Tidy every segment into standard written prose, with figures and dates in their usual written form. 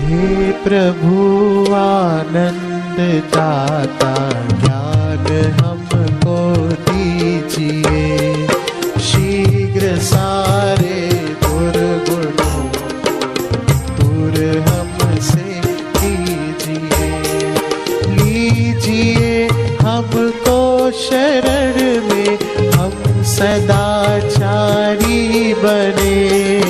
हे प्रभु आनंद दाता ज्ञान हमको दीजिए, शीघ्र सारे दुर्गुणों दूर हमसे कीजिए। लीजिए हमको शरण में, हम सदाचारी बने,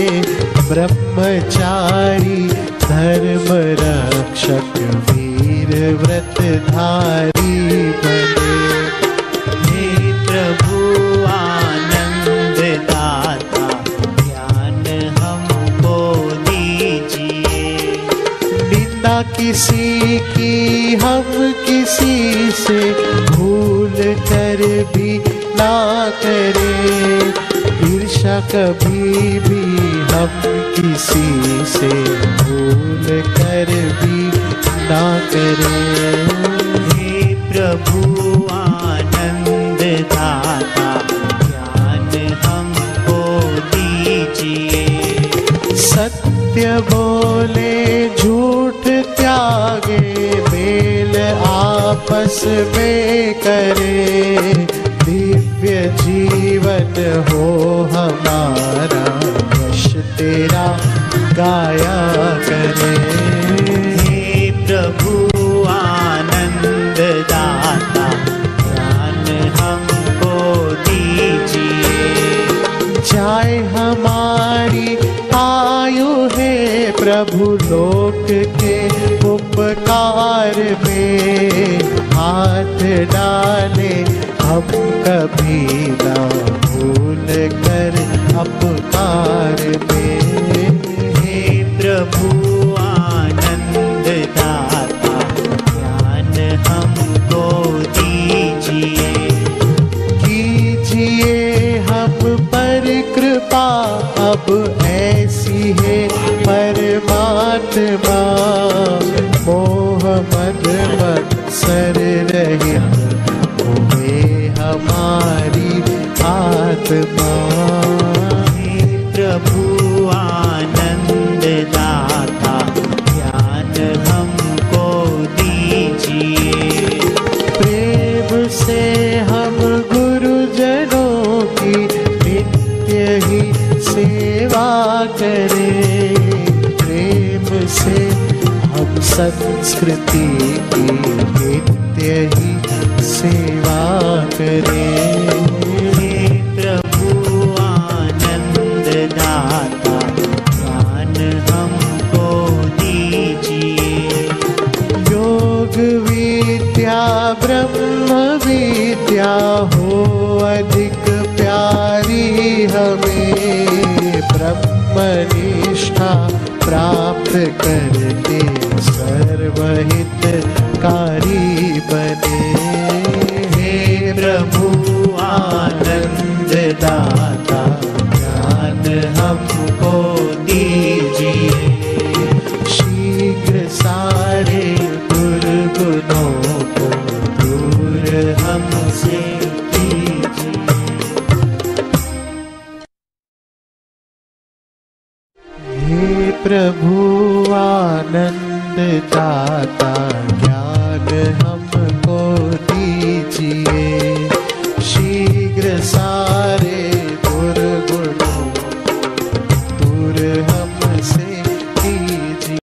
ब्रह्मचारी धर्म रक्षक वीर व्रतधारी बने। हे प्रभु आनंद दाता ज्ञान हमको दीजिए, निंदा किसी की हम किसी से भूल कर भी ना करें, ईर्ष्या कभी भी हम किसी से भूल कर भी ना करें। हे प्रभु आनंद दाता ज्ञान हमको दीजिए, सत्य बोले झूठ त्यागे, मेल आपस में करे, दिव्य जीवन हो हमारा, यश तेरा गाया करे। हे प्रभु आनंद दाता ज्ञान हमको दीजिए, जाए हमारी आयु है प्रभु लोक के उपकार में, हाथ डाले हम कभी ना भूल कर अपकार में। हे प्रभु आनंद दाता ज्ञान हमको दीजिए, कीजिए हम पर कृपा अब ऐसी है परमात्मा, मोह मद मत्सर रहित होए हमारी आत्मा। हे प्रभु आनंद दाता ज्ञान हमको दीजिए, प्रेम से हम गुरुजनों की नित्य ही सेवा करें, प्रेम से हम संस्कृति की नित्य ही सेवा करें। हे प्रभु आनंद दाता ज्ञान हमको दीजिए, योग विद्या ब्रह्म विद्या हो अधिक प्यारी हमें, ब्रह्मनिष्ठा प्राप्त करके सर्वहितकारी बने। हे प्रभु आनंद दाता ज्ञान हमको दीजिए, शीघ्र सारे दुर्गुणों को दूर हमसे कीजिए। हे प्रभु आनंद दाता ज्ञान हमको दीजिए, शीघ्र सा